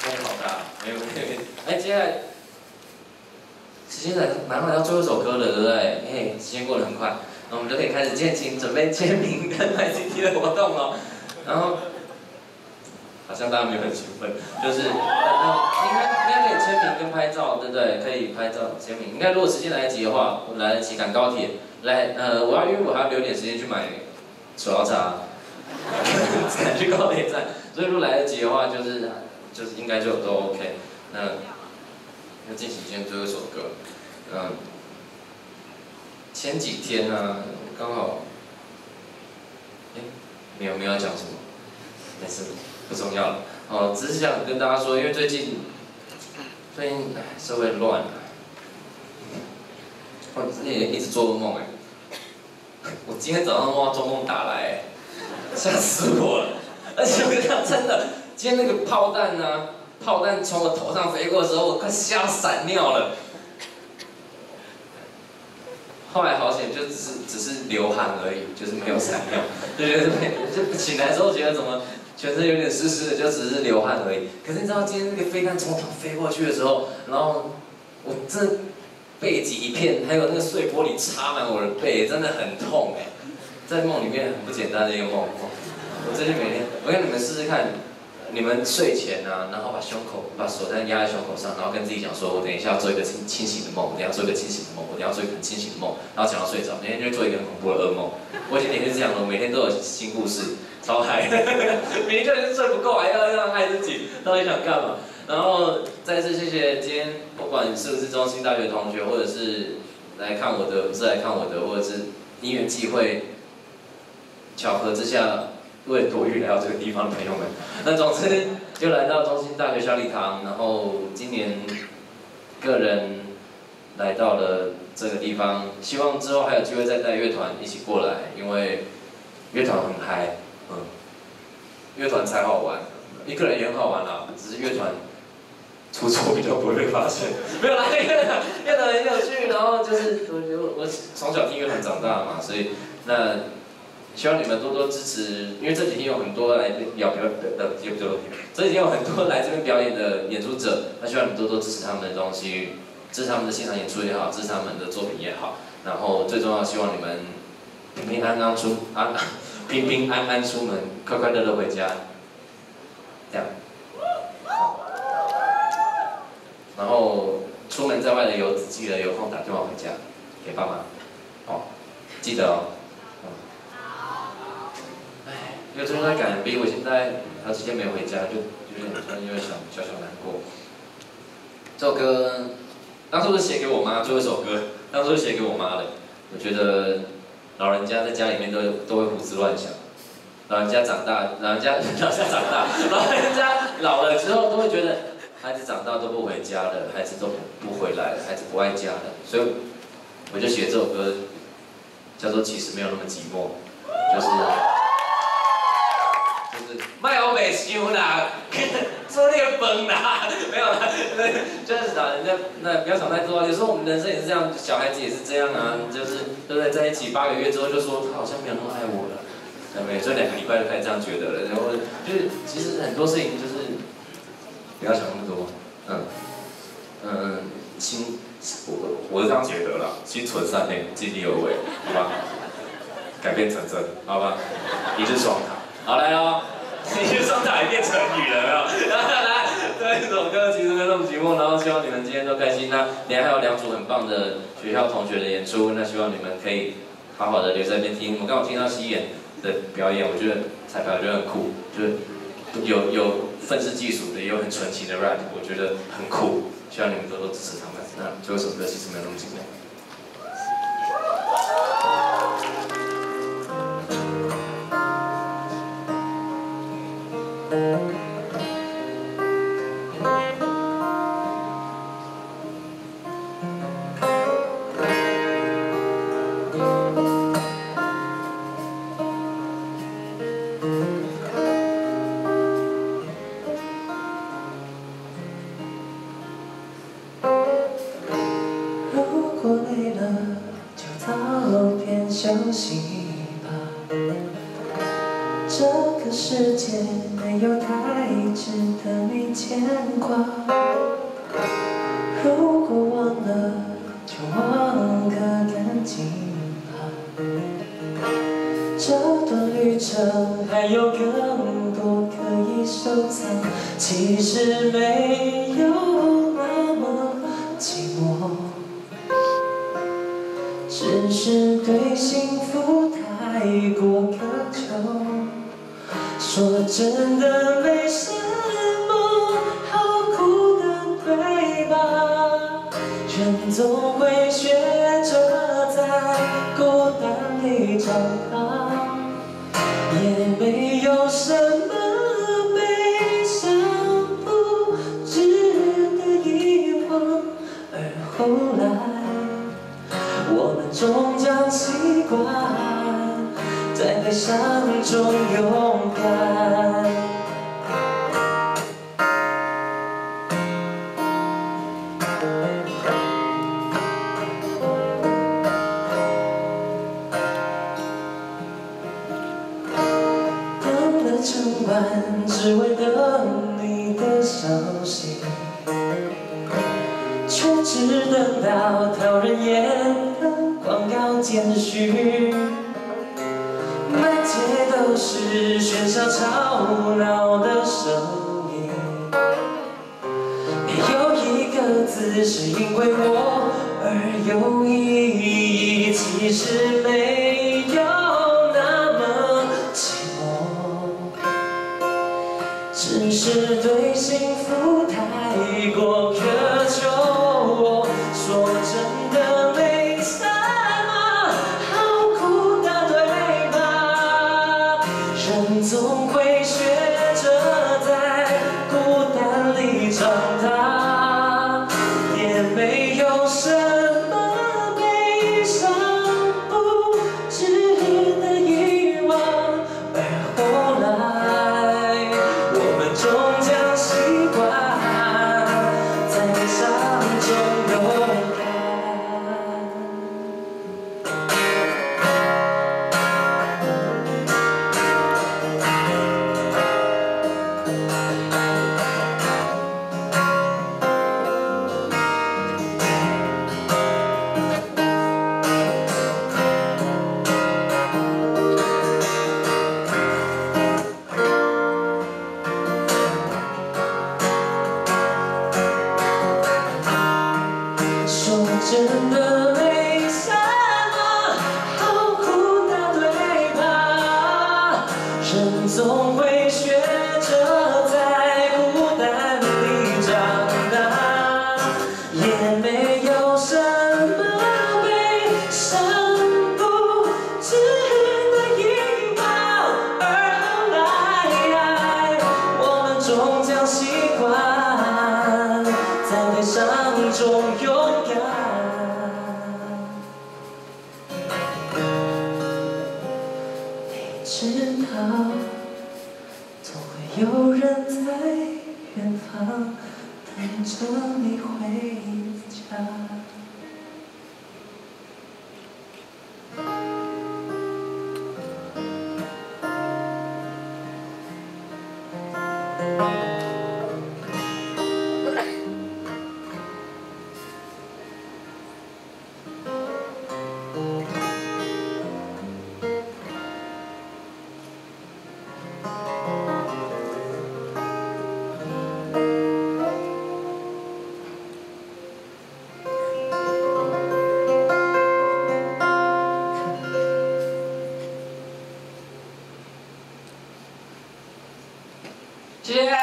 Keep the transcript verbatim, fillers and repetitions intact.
压力好大，没有没有。哎，接下来时间来马上来到最后一首歌了，对不对？哎，时间过得很快，那我们就可以开始进行准备签名跟买 C D 的活动了。然后好像大家没有很兴奋，就是呃应该应该可以签名跟拍照，对不对？可以拍照签名。应该如果时间来得及的话，我来得及赶高铁。来，呃，我要因为我还要留点时间去买手摇茶，赶去高铁站。所以如果来得及的话，就是就是应该就都 OK。那要进行今天最后一首歌，嗯，前几天呢、啊，刚好，哎，没有没有要讲什么，没事，不重要了。哦，只是想跟大家说，因为最近最近社会乱了，我之前也一直做噩梦哎，我今天早上梦到中共打来，吓死我了！而且我讲真的，今天那个炮弹呢、啊，炮弹从我头上飞过的时候，我快吓闪尿了。后来好险，就只是只是流汗而已，就是没有闪尿。就觉得就醒来之后觉得怎么全身有点湿湿的，就只是流汗而已。可是你知道今天那个飞弹从我头飞过去的时候，然后我这背脊一片，还有那个碎玻璃插满我的背，真的很痛哎。在梦里面很不简单的一个梦。我最近每天，我让你们试试看。你们睡前啊，然后把胸口把手这样压在胸口上，然后跟自己讲说，我等一下要做一个清清醒的梦，我等一下做一个清醒的梦，我等一下做一个很清醒的梦，然后讲到睡着，每天就会做一个很恐怖的噩梦。我以前每天是这样的，我每天都有新故事，超嗨，明明就已经睡不够，还要让害自己，到底想干嘛？然后再次谢谢今天不管是不是中兴大学同学，或者是来看我的，不是来看我的，或者是因缘际会、巧合之下。为了躲雨来到这个地方的朋友们，那总之就来到中兴大学小礼堂，然后今年个人来到了这个地方，希望之后还有机会再带乐团一起过来，因为乐团很嗨，嗯，乐团才好玩，一个人也很好玩啦，只是乐团出错比较不会被发现，没有啦，乐团乐团很有趣，然后就是我我从小听乐团长大嘛，所以那。希望你们多多支持，因为这几天有很多来表表的，也不对，这几天有很多来这边表演的演出者，那希望你们多多支持他们的东西，支持他们的现场演出也好，支持他们的作品也好，然后最重要，希望你们平平安安出安，平平安安出门，快快乐乐回家，这样。然后出门在外的游子，记得有空打电话回家给爸妈，哦，记得哦。因为最近在赶 M V， 我现在好几天没回家，就有点突然有点小小小难过。这首歌当初是写给我妈，最后一首歌当初是写给我妈的。我觉得老人家在家里面都都会胡思乱想，老人家长大，老人家老人家长大，老人家老了之后都会觉得孩子长大都不回家了，孩子都不不回来了，孩子不爱家了，所以我就写这首歌，叫做《其实没有那么寂寞》，就是。卖我袂想啦，做那个饭啦，没有啦，就是老人家那不要想太多。有时候我们人生也是这样，小孩子也是这样啊，就是对不对？在一起八个月之后就说他好像没有那么爱我了，对不对？所以两个礼拜就开始这样觉得了。然后就是其实很多事情就是不要想那么多，嗯嗯，心我我是这样觉得啦，心存善念，尽力而为，好吧？改变成真，好吧？一日双塔，好来哦。一日双塔也变成语了，有没有？来，这一首歌其实没那么寂寞，然后希望你们今天都开心。那今天还有两组很棒的学校同学的演出，那希望你们可以好好的留在那边听。我刚好听到西演的表演，我觉得彩排我觉得很酷，就是有有愤世嫉俗的，也有很纯情的 rap， 我觉得很酷。希望你们多多支持他们。那最后一首歌其实没有那么寂寞。 如果累了，就早点休息吧。这个世界没有太值得你牵挂。如果忘了，就忘个干净吧。这段旅程还有更多可以收藏，其实没有那么寂寞，只是对幸福太过渴求。说真的，没什么好哭的，对吧？人总会学着在孤单里长大，也没有什么悲伤不值得遗忘。而后来，我们终将习惯在悲伤中勇敢。等了整晚，只为等你的消息，却只等到讨人厌的广告简讯。满街都是喧嚣吵闹的声音，没有一个字是因为我而有意义。其实没有那么寂寞，只是对幸福太过渴求。说真的，没什么好哭的，对吧？人总会学着在孤单里长大，也没有什么悲伤不值得遗忘。而后来，我们终将习惯在悲伤中勇敢。说真的，没什么好哭的，对吧？人总会学着在孤单里长大，也没有什么悲伤不值得遗忘。而后来，我们终将习惯在悲伤中勇敢。你知道，总会有人在远方等着你回家。 谢谢。